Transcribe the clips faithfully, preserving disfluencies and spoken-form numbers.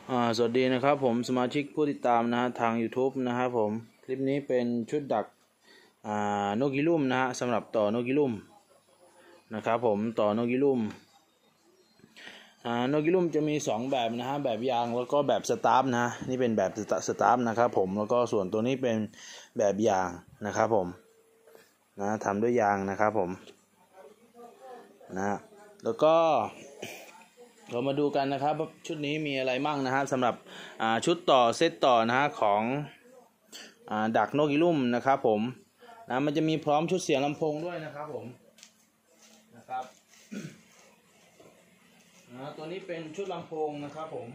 อ่าสวัสดีนะครับผมสมาชิกผู้ติดตามนะฮะทาง YouTube นะครับผมคลิปนี้เป็นชุดดักอ่านกอีลุ่มนะฮะสำหรับต่อนกอีลุ่มนะครับผมต่อนกอีลุ่มอ่านกอีลุ่มจะมีสองแบบนะฮะแบบยางแล้วก็แบบสตาร์ฟนะนี่เป็นแบบสตาร์ฟนะครับผมแล้วก็ส่วนตัวนี้เป็นแบบยางนะครับผมนะทำด้วยยางนะครับผมนะแล้วก็เรามาดูกันนะครับชุดนี้มีอะไรมั่งนะฮะสำหรับชุดต่อเซตต่อนะฮะของดักนกอีลุ่มนะครับผมนะมันจะมีพร้อมชุดเสียงลำโพงด้วยนะครับผมนะครับนะตัวนี้เป็นชุดลำโพงนะครับผม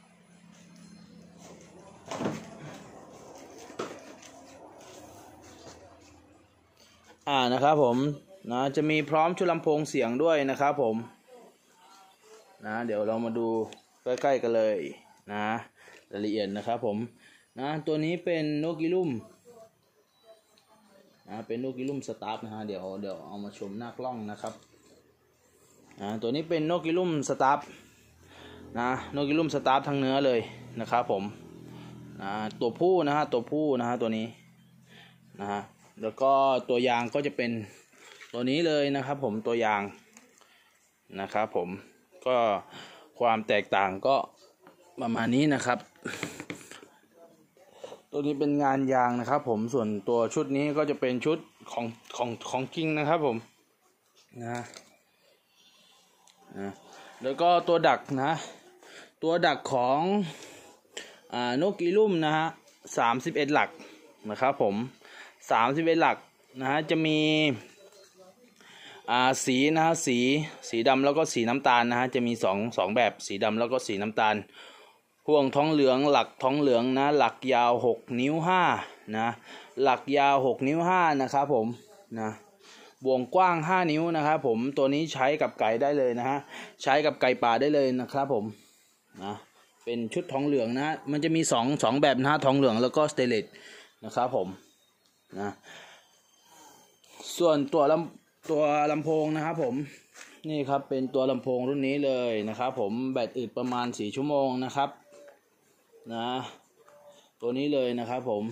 อ่านะครับผมนะจะมีพร้อมชุดลำโพงเสียงด้วยนะครับผมนะเดี๋ยวเรามาดูใกล้ๆกันเลยนะรายละเอียดนะครับผมนะตัวนี้เป็นนกอีลุ่มนะเป็นนกอีลุ่มสตาร์ฟนะฮะเดี๋ยวเดี๋ยวเอามาชมหน้ากล้องนะครับนะตัวนี้เป็นนกอีลุ่มสตาร์ฟนะนกอีลุ่มสตาร์ฟทั้งเนื้อเลยนะครับผมนะตัวผู้นะฮะตัวผู้นะฮะตัวนี้นะฮะแล้วก็ตัวยางก็จะเป็นตัวนี้เลยนะครับผมตัวยางนะครับผมก็ความแตกต่างก็ประมาณนี้นะครับตัวนี้เป็นงานยางนะครับผมส่วนตัวชุดนี้ก็จะเป็นชุดของของของจริงนะครับผมนะนะแล้วก็ตัวดักนะตัวดักของอ่านกอีลุ่มนะฮะสามสิบเอ็ดหลักนะครับผมสามสิบเอ็ดหลักนะฮะจะมีอ่าสีนะฮะสีสีดำแล้วก็สีน้ำตาลนะฮะจะมีสองสองแบบสีดำแล้วก็สีน้ำตาลห่วงท้องเหลืองหลักท้องเหลืองนะหลักยาวหกนิ้วห้านะหลักยาวหกนิ้วห้านะครับผมนะวงกว้างห้านิ้วนะครับผมตัวนี้ใช้กับไก่ได้เลยนะฮะใช้กับไก่ป่าได้เลยนะครับผมนะเป็นชุดท้องเหลืองนะมันจะมีสองสองแบบนะฮะท้องเหลืองแล้วก็สเตนเลสนะครับผมนะส่วนตัวลำตัวลำโพงนะครับผมนี่ครับเป็นตัวลำโพงรุ่นนี้เลยนะครับผมแบตอึดประมาณสี่ชั่วโมงนะครับนะตัวนี้เลยนะครับผม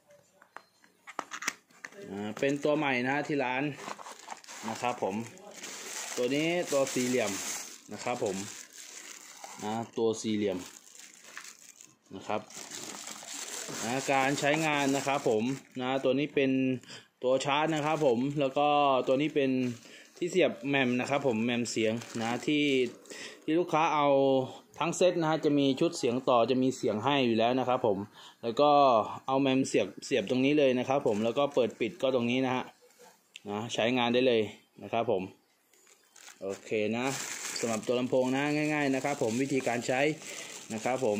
เป็นตัวใหม่นะที่ร้านนะครับผมตัวนี้ตัวสี่เหลี่ยมนะครับผมนะตัวสี่เหลี่ยมนะครับนะการใช้งานนะครับผมนะตัวนี้เป็นตัวชาร์จนะครับผมแล้วก็ตัวนี้เป็นที่เสียบแมมนะครับผมแมมเสียงนะที่ที่ลูกค้าเอาทั้งเซตนะฮะจะมีชุดเสียงต่อจะมีเสียงให้อยู่แล้วนะครับผมแล้วก็เอาแมมเสียบเสียบตรงนี้เลยนะครับผมแล้วก็เปิดปิดก็ตรงนี้นะฮะนะใช้งานได้เลยนะครับผมโอเคนะสำหรับตัวลำโพงนะง่ายๆนะครับผมวิธีการใช้นะครับผม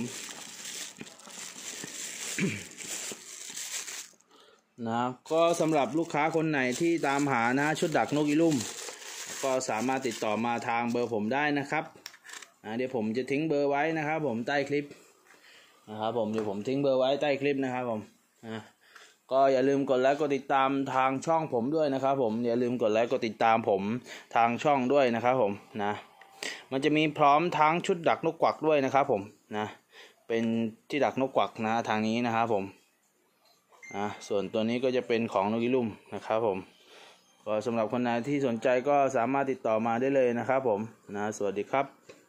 นะก็สำหรับลูกค้าคนไหนที่ตามหานะชุดดักนกอีลุ่มก็สามารถติดต่อมาทางเบอร์ผมได้นะครับเดี๋ยวผมจะทิ้งเบอร์ไว้นะครับผมใต้คลิปนะครับผมเดี๋ยวผมทิ้งเบอร์ไว้ใต้คลิปนะครับผมนะก็อย่าลืมกดไลค์กดติดตามทางช่องผมด้วยนะครับผมอย่าลืมกดไลค์กดติดตามผมทางช่องด้วยนะครับผมนะมันจะมีพร้อมทั้งชุดดักนกกวักด้วยนะครับผมนะเป็นที่ดักนกกวักนะทางนี้นะครับผมนะส่วนตัวนี้ก็จะเป็นของนกอีลุ่มนะครับผมก็สำหรับคนไหนที่สนใจก็สามารถติดต่อมาได้เลยนะครับผมนะสวัสดีครับ